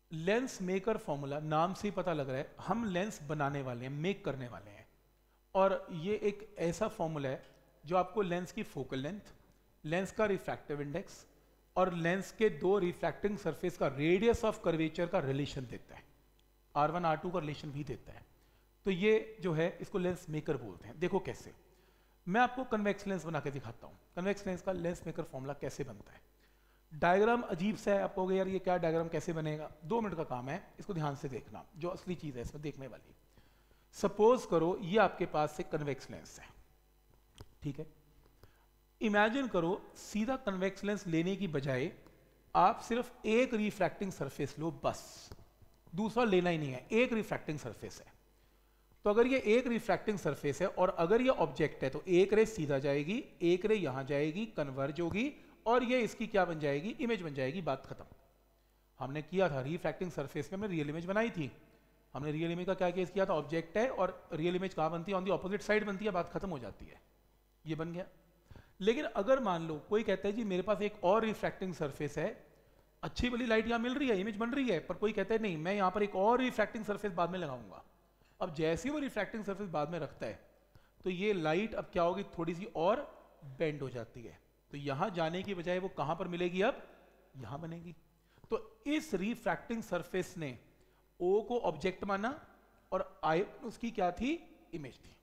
Lens maker formula नाम से ही पता लग रहा है, हम लेंस बनाने वाले हैं, मेक करने वाले हैं। और ये एक ऐसा फॉर्मूला है जो आपको लेंस की फोकल लेंथ, लेंस का रिफ्रैक्टिव इंडेक्स और लेंस के दो रिफ्रैक्टिंग सरफेस का रेडियस ऑफ कर्वेचर का रिलेशन देता है, R1 R2 का रिलेशन भी देता है। तो ये जो है इसको लेंस मेकर बोलते हैं। देखो कैसे, मैं आपको कन्वेक्स लेंस बना के दिखाता हूँ। कन्वेक्स लेंस का लेंस मेकर फॉर्मूला कैसे बनता है। डायग्राम अजीब सा है, आप कहोगे यार ये क्या डायग्राम कैसे बनेगा। 2 मिनट का काम है, इसको ध्यान से देखना, जो असली चीज़ है इसमें देखने वाली। सपोज करो ये आपके पास एक कन्वेक्स लेंस है, ठीक है। इमेजिन करो सीधा कन्वेक्स लेंस लेने की बजाय आप सिर्फ एक रिफ्रैक्टिंग सरफेस लो, बस दूसरा लेना ही नहीं है, एक रिफ्रैक्टिंग सरफेस है। तो अगर ये एक रिफ्रैक्टिंग सरफेस है और अगर ये ऑब्जेक्ट है तो एक रे सीधा जाएगी, एक रे यहां जाएगी, कन्वर्ज होगी और ये इसकी क्या बन जाएगी, इमेज बन जाएगी, बात खत्म। हमने किया था रिफ्रैक्टिंग सरफेस में, हमने रियल इमेज बनाई थी। हमने रियल इमेज का क्या केस किया था, ऑब्जेक्ट है और रियल इमेज कहां बनती है, ऑन दी ऑपोजिट साइड बनती है, बात खत्म हो जाती है, ये बन गया। लेकिन अगर मान लो कोई कहता है जी मेरे पास एक और रिफ्रैक्टिंग सरफेस है, अच्छी वाली लाइट यहां मिल रही है, इमेज बन रही है, पर कोई कहता है नहीं मैं यहां पर एक और रिफ्रैक्टिंग सरफेस बाद में लगाऊंगा। अब जैसे ही वो रिफ्रैक्टिंग सरफेस बाद में रखता है तो ये लाइट अब क्या होगी, थोड़ी सी और बेंड हो जाती है। तो यहां जाने की बजाय वो कहां पर मिलेगी, अब यहां बनेगी। तो इस रिफ्रैक्टिंग सरफेस ने O को ऑब्जेक्ट माना और I उसकी क्या थी, इमेज थी।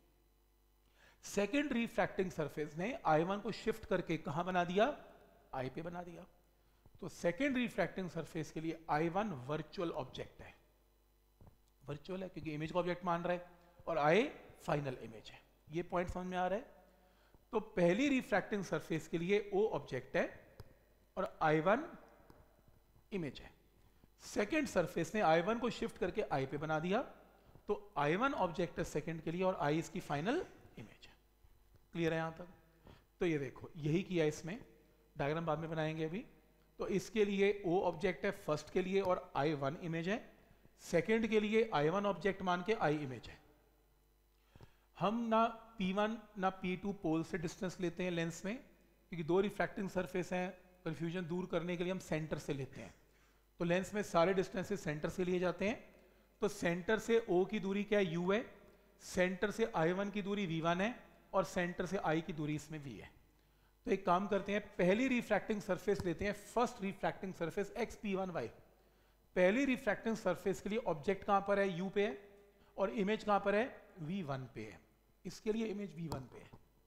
सेकेंड रिफ्रैक्टिंग सरफेस ने I1 को शिफ्ट करके कहां बना दिया, I पे बना दिया। तो सेकेंड रिफ्रैक्टिंग सरफेस के लिए I1 वर्चुअल ऑब्जेक्ट है, वर्चुअल है क्योंकि इमेज को ऑब्जेक्ट मान रहा है, और I फाइनल इमेज है। ये पॉइंट समझ में आ रहा है। तो पहली रिफ्रैक्टिंग सरफेस के लिए O ऑब्जेक्ट है और I1 इमेज है। सेकेंड सरफेस ने I1 को शिफ्ट करके I पे बना दिया, तो I1 ऑब्जेक्ट है सेकेंड के लिए और I इसकी फाइनल इमेज है। क्लियर है यहां तक। तो ये देखो यही किया, इसमें डायग्राम बाद में बनाएंगे अभी। तो इसके लिए O ऑब्जेक्ट है फर्स्ट के लिए और I1 इमेज है, सेकेंड के लिए I1 ऑब्जेक्ट मान के I इमेज है। हम ना P1 ना P2 पोल से डिस्टेंस लेते हैं लेंस में, क्योंकि दो रिफ्रैक्टिंग सरफेस हैं, कंफ्यूजन दूर करने के लिए हम सेंटर से लेते हैं। तो लेंस में सारे डिस्टेंसेस सेंटर से लिए जाते हैं। तो सेंटर से O की दूरी क्या है, U है, सेंटर से I1 की दूरी V1 है और सेंटर से I की दूरी इसमें V है। तो एक काम करते हैं, पहली रिफ्रैक्टिंग सरफेस लेते हैं, फर्स्ट रिफ्रैक्टिंग सरफेस XP1Y। पहली रिफ्रैक्टिंग सरफेस के लिए ऑब्जेक्ट कहां पर है, U पे है, और इमेज कहां पर है, V1 पे है। इसके लिए इमेज V1 पे है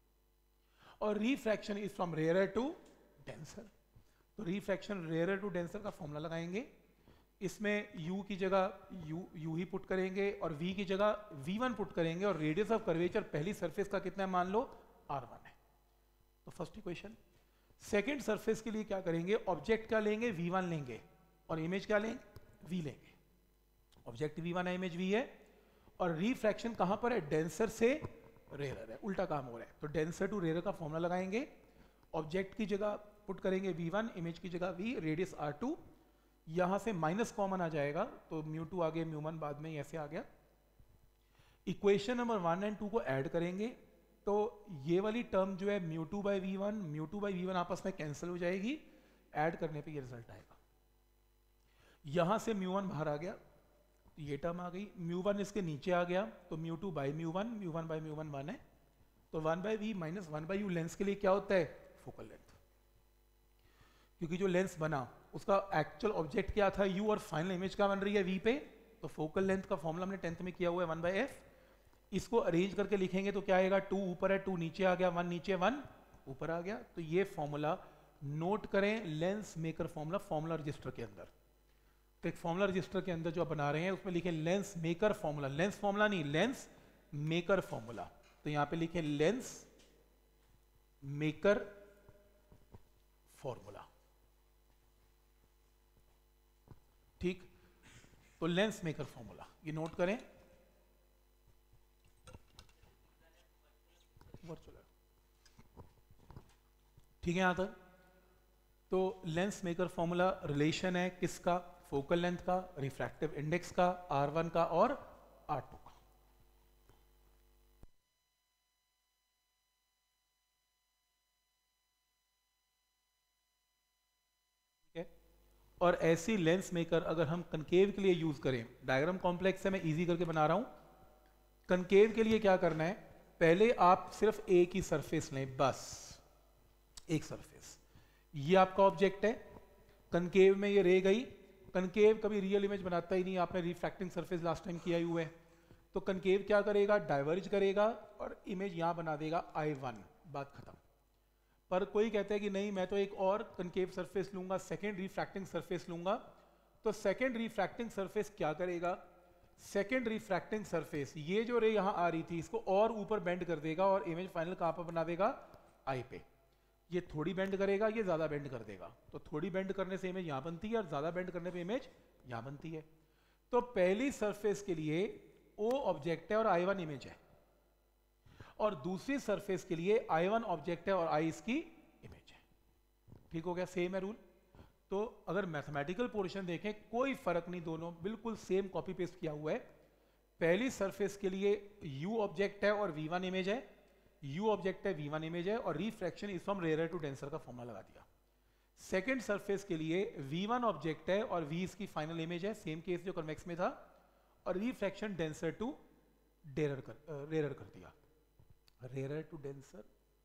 और refraction is from rarer to denser. तो रिफ्रैक्शन रेयरर टू डेंसर का फॉर्मूला लगाएंगे। इसमें U की जगह U ही पुट करेंगे और V की जगह V1 पुट करेंगे और रेडियस ऑफ कर्वेचर पहली सरफेस का कितना है, मान लो R1 है। तो फर्स्ट इक्वेशन। सेकेंड सरफेस के लिए क्या करेंगे, ऑब्जेक्ट क्या लेंगे, V1 लेंगे और इमेज क्या लेंगे, V लेंगे। ऑब्जेक्ट V1 है, इमेज V है, और रिफ्रैक्शन कहां पर है, डेंसर से रेयरर है, उल्टा काम हो रहा है। तो डेंसर टू रेयरर का फॉर्मूला लगाएंगे, ऑब्जेक्ट की जगह पुट करेंगे V1, इमेज की जगह V, रेडियस R2। यहां से माइनस कॉमन आ जाएगा तो μ2 आ गया, μ1 बाद में ऐसे आ गया। इक्वेशन नंबर 1 एंड 2 को ऐड करेंगे तो ये वाली टर्म जो है μ2/V1 आपस में कैंसिल हो जाएगी, ऐड करने पे ये रिजल्ट आएगा। यहां से μ1 बाहर आ गया तो ये टर्म आ गई, μ1 इसके नीचे आ गया तो μ2/μ1, μ1/μ1 1 है। तो 1/V माइनस 1/U लेंस के लिए क्या होता है, फोकल लेंथ। क्योंकि जो लेंस बना उसका एक्चुअल ऑब्जेक्ट क्या था, U, और फाइनल इमेज क्या बन रही है, V पे। तो फोकल लेंथ का फॉर्मूला हमने 10th में किया हुआ है 1/f। इसको अरेंज करके लिखेंगे तो क्या आएगा, 2 ऊपर है, 2 नीचे आ गया, 1 नीचे 1 ऊपर आ गया। तो ये फॉर्मूला नोट करें, lens maker formula, formula register के अंदर। तो एक फॉर्मूला रजिस्टर के अंदर जो आप बना रहे हैं उसमें लिखें lens maker formula, lens formula नहीं, लेंस मेकर फॉर्मूला। तो यहां पे लिखें लेंस मेकर फॉर्मूला, ठीक। तो लेंस मेकर फॉर्मूला ये नोट करें, वर्चुअल, ठीक है यहां तक। तो लेंस मेकर फॉर्मूला रिलेशन है किसका, फोकल लेंथ का, रिफ्रैक्टिव इंडेक्स का, R1 का और R2 का। ठीक है। और ऐसी लेंस मेकर अगर हम कनकेव के लिए यूज करें, डायग्राम कॉम्प्लेक्स है, मैं इजी करके बना रहा हूं। कनकेव के लिए क्या करना है, पहले आप सिर्फ एक ही सरफेस लें, बस एक सरफेस। ये आपका ऑब्जेक्ट है, कनकेव में ये रे गई। कनकेव कभी रियल इमेज बनाता ही नहीं, आपने रिफ्रैक्टिंग सरफेस लास्ट टाइम किया ही हुआ है। तो कनकेव क्या करेगा, डाइवर्ज करेगा और इमेज यहां बना देगा I1, बात खत्म। पर कोई कहता है कि नहीं मैं तो एक और कनकेव सरफेस लूंगा, सेकेंड रिफ्रैक्टिंग सरफेस लूंगा। तो सेकेंड रिफ्रैक्टिंग सरफेस क्या करेगा, सेकेंड रिफ्रैक्टिंग सरफेस ये जो रे यहां आ रही थी इसको और ऊपर बेंड कर देगा और इमेज फाइनल कहां पर बना देगा, आई पे। ये थोड़ी बेंड करेगा, ये ज्यादा बेंड कर देगा। तो थोड़ी बेंड करने से इमेज यहां बनती है और ज्यादा बेंड करने पे इमेज यहां बनती है। तो पहली सरफेस के लिए O ऑब्जेक्ट है और I1 इमेज है, और दूसरी सरफेस के लिए I1 ऑब्जेक्ट है और I इसकी इमेज है। ठीक हो गया, सेम है रूल। तो अगर मैथमेटिकल पोर्शन देखें कोई फर्क नहीं, दोनों बिल्कुल सेम कॉपी पेस्ट किया हुआ है। पहली सरफेस के लिए U ऑब्जेक्ट है और V1 इमेज है, U ऑब्जेक्ट है V1 इमेज है, और refraction is from rare to denser का फॉर्मूला लगा दिया। सेकेंड सरफेस के लिए V1 ऑब्जेक्ट है और V इसकी फाइनल इमेज है, सेम केस जो कन्वेक्स में था, और रिफ्रैक्शन डेंसर टू रेयर कर दिया। Rare to denser,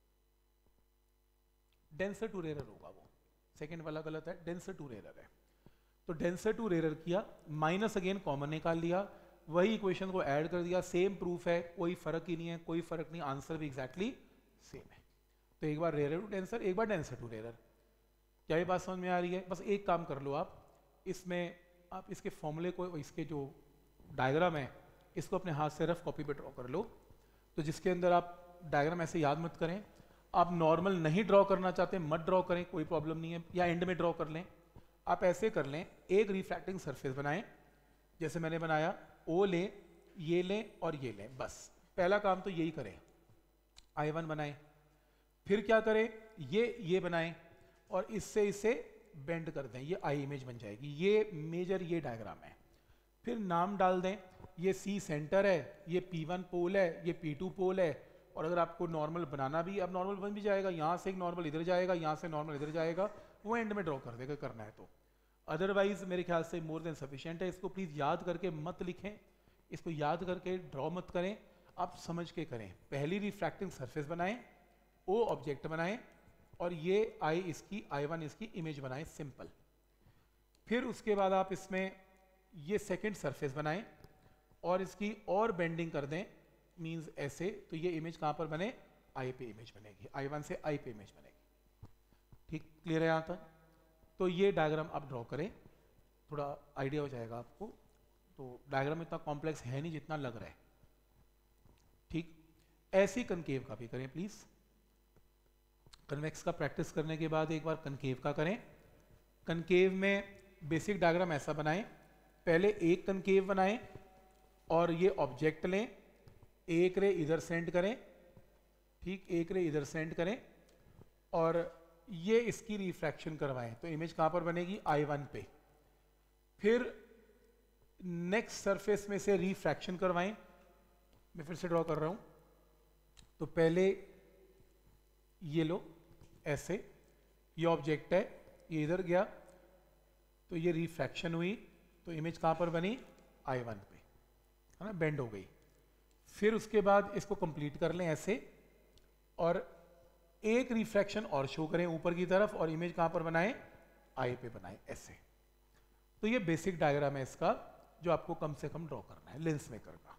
denser to rare होगा वो, सेकेंड वाला गलत है, डेंसर टू रेयर है। तो डेंसर टू रेयर किया, माइनस अगेन कॉमन निकाल लिया, वही इक्वेशन को ऐड कर दिया, सेम प्रूफ है, कोई फर्क ही नहीं है, कोई फर्क नहीं, आंसर भी एग्जैक्टली सेम है। तो एक बार रेयर टू डेंसर, एक बार डेंसर टू रेयर। क्या ये बात समझ में आ रही है? बस एक काम कर लो आप, इसमें आप इसके फॉर्मूले को, इसके जो डायग्राम है इसको अपने हाथ से रफ कॉपी पे ड्रॉ कर लो। तो जिसके अंदर आप डायग्राम ऐसे याद मत करें, आप नॉर्मल नहीं ड्रॉ करना चाहते मत ड्रॉ करें, कोई प्रॉब्लम नहीं है, या एंड में ड्रॉ कर लें। आप ऐसे कर लें, एक रिफ्रैक्टिंग सरफेस बनाएं जैसे मैंने बनाया, O लें, ये लें और ये लें, बस पहला काम तो यही करें। I1 बनाएं, फिर क्या करें, ये बनाएं और इससे इसे बेंड कर दें, ये I इमेज बन जाएगी। ये मेजर ये डायग्राम है। फिर नाम डाल दें, ये C सेंटर है, ये P1 पोल है, ये P2 पोल है, और अगर आपको नॉर्मल बनाना भी, अब नॉर्मल बन भी जाएगा, यहाँ से एक नॉर्मल इधर जाएगा, यहाँ से नॉर्मल इधर जाएगा, वो एंड में ड्रॉ कर देगा करना है तो। अदरवाइज मेरे ख्याल से मोर देन सफिशिएंट है। इसको प्लीज याद करके मत लिखें, इसको याद करके ड्रॉ मत करें, आप समझ के करें। पहली रिफ्रैक्टिंग सरफेस बनाएं, O ऑब्जेक्ट बनाएं, और ये I इसकी, I1 इसकी इमेज बनाएं, सिंपल। फिर उसके बाद आप इसमें ये सेकेंड सरफेस बनाएं और इसकी और बेंडिंग कर दें, मींस ऐसे, तो ये इमेज कहां पर बने, I पे इमेज बनेगी, I1 से I पे इमेज बनेगी। ठीक, क्लियर है यहां तक? तो ये डायग्राम आप ड्रॉ करें, थोड़ा आइडिया हो जाएगा आपको। तो डायग्राम इतना कॉम्प्लेक्स है नहीं जितना लग रहा है। ठीक, ऐसी कनकेव का भी करें प्लीज। कन्वेक्स का प्रैक्टिस करने के बाद एक बार कनकेव का करें। कनकेव में बेसिक डायग्राम ऐसा बनाएं, पहले एक कनकेव बनाएं और ये ऑब्जेक्ट लें, एक रे इधर सेंड करें, ठीक, एक रे इधर सेंड करें, और ये इसकी रिफ्रैक्शन करवाएं, तो इमेज कहां पर बनेगी, I1 पे। फिर नेक्स्ट सरफेस में से रिफ्रैक्शन करवाएं, मैं फिर से ड्रॉ कर रहा हूं। तो पहले ये लो ऐसे, ये ऑब्जेक्ट है, ये इधर गया, तो ये रिफ्रैक्शन हुई, तो इमेज कहां पर बनी, I1 पे, है ना, बेंड हो गई। फिर उसके बाद इसको कंप्लीट कर लें ऐसे, और एक रिफ्रैक्शन और शो करें ऊपर की तरफ, और इमेज कहां पर बनाएं, I पे बनाएं ऐसे। तो ये बेसिक डायग्राम है इसका, जो आपको कम से कम ड्रॉ करना है लेंस मेकर का।